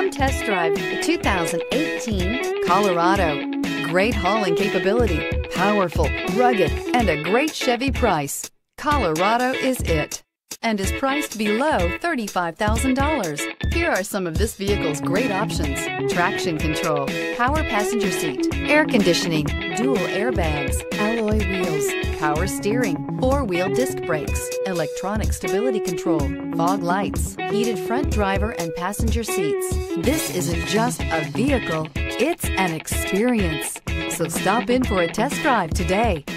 Come test drive the 2018 Colorado. Great hauling capability, powerful, rugged, and a great Chevy price. Colorado is it, and is priced below $35,000. Here are some of this vehicle's great options: traction control, power passenger seat, air conditioning, dual airbags, alloy wheels, power steering, four-wheel disc brakes, electronic stability control, fog lights, heated front driver and passenger seats. This isn't just a vehicle, it's an experience. So stop in for a test drive today.